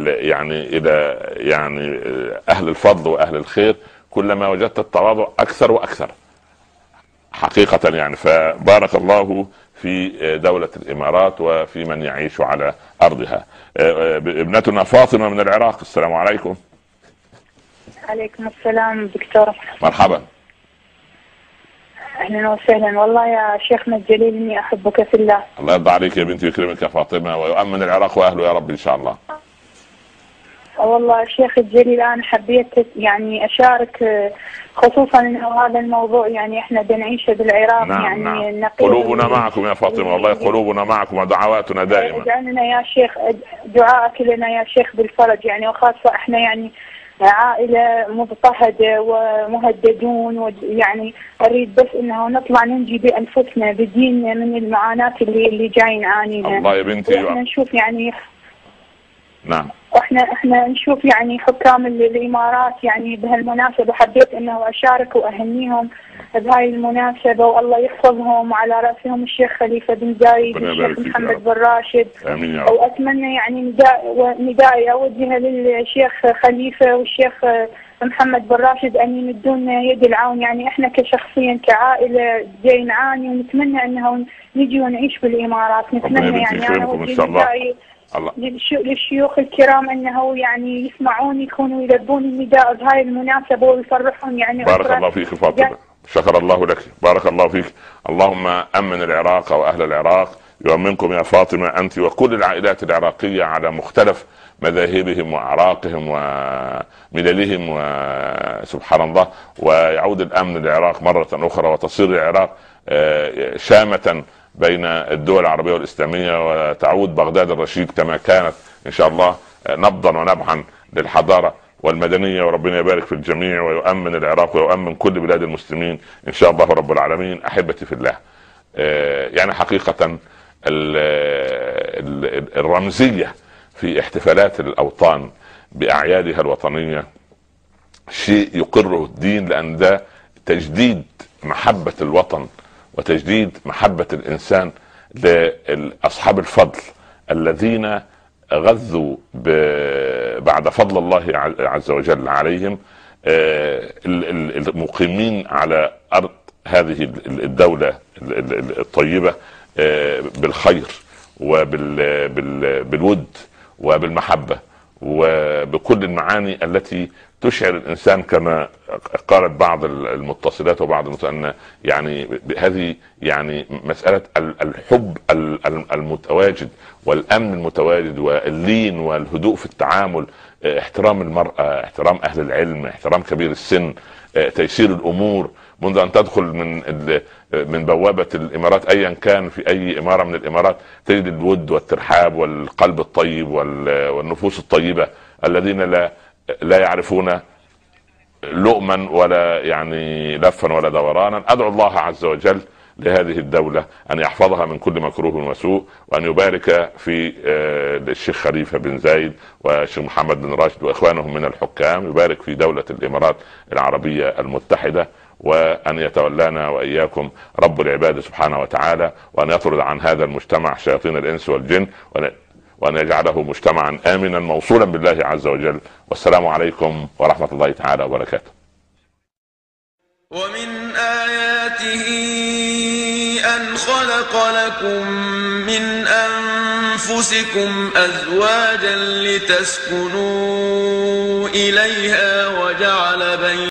اهل الفضل واهل الخير كلما وجدت التواضع اكثر واكثر حقيقة. يعني فبارك الله في دولة الامارات وفي من يعيش على ارضها. ابنتنا فاطمة من العراق، السلام عليكم. عليكم السلام دكتور. مرحبا. اهلا وسهلا. والله يا شيخنا الجليل اني احبك في الله. الله يرضى عليك يا بنتي ويكرمك يا فاطمه ويؤمن العراق واهله يا رب ان شاء الله. والله يا شيخ الجليل انا حبيت يعني اشارك، خصوصا انه هذا الموضوع يعني احنا بنعيشه بالعراق. نعم. قلوبنا معكم يا فاطمه، والله قلوبنا معكم ودعواتنا دائما. ادعنا يا شيخ، دعائك لنا يا شيخ بالفرج، يعني وخاصه احنا يعني عائلة مضطهدة ومهددون، يعني أريد بس إنه نطلع ننجي بأنفسنا بديننا من المعاناة اللي جاي نعانيها. الله يا بنتي. احنا نشوف يعني. نعم. احنا نشوف يعني حكام الامارات يعني بهالمناسبه حبيت انه اشارك واهنيهم بهاي المناسبه، والله يحفظهم، وعلى راسهم الشيخ خليفه بن زايد والشيخ محمد بن راشد. امين يا رب. واتمنى يعني ندائي اوجهه للشيخ خليفه والشيخ محمد بن راشد ان يمدون يد العون. يعني احنا كشخصيا كعائله زي نعاني، ونتمنى انه نجي ونعيش بالامارات. نتمنى يعني انا اوجه ندائي للشيوخ الكرام انه يعني يسمعون، يكونوا يلبون النداء بهاي المناسبه ويفرحون يعني. بارك الله فيك فاطمه، شكر الله لك، بارك الله فيك. اللهم امن العراق واهل العراق، يؤمنكم يا فاطمه انت وكل العائلات العراقيه على مختلف مذاهبهم واعراقهم ومللهم، وسبحان الله، ويعود الامن للعراق مره اخرى، وتصير العراق شامه بين الدول العربيه والاسلاميه، وتعود بغداد الرشيد كما كانت ان شاء الله نبضا ونبعا للحضاره والمدنيه. وربنا يبارك في الجميع ويؤمن العراق ويؤمن كل بلاد المسلمين ان شاء الله رب العالمين. احبتي في الله، يعني حقيقه الرمزيه في احتفالات الاوطان باعيادها الوطنيه شيء يقره الدين، لان ده تجديد محبه الوطن وتجديد محبه الانسان لاصحاب الفضل الذين غذوا بعد فضل الله عز وجل عليهم المقيمين على ارض هذه الدوله الطيبه بالخير وبالود وبالمحبه وبكل المعاني التي تشعر الانسان، كما قالت بعض المتصلات وبعض ان يعني هذه يعني مساله الحب المتواجد والامن المتواجد واللين والهدوء في التعامل، احترام المراه، احترام اهل العلم، احترام كبير السن، تيسير الامور منذ ان تدخل من بوابه الامارات ايا كان في اي اماره من الامارات، تجد الود والترحاب والقلب الطيب والنفوس الطيبه الذين لا يعرفون لؤما ولا يعني لفا ولا دورانا. ادعو الله عز وجل لهذه الدولة أن يحفظها من كل مكروه وسوء، وأن يبارك في الشيخ خليفة بن زايد والشيخ محمد بن راشد وإخوانهم من الحكام، يبارك في دولة الإمارات العربية المتحدة، وأن يتولانا وإياكم رب العباد سبحانه وتعالى، وأن يطرد عن هذا المجتمع شياطين الإنس والجن، وأن يجعله مجتمعا آمنا موصولا بالله عز وجل. والسلام عليكم ورحمة الله تعالى وبركاته. ومن آياته أن خلق لكم من أنفسكم أزواجا لتسكنوا إليها وجعل بين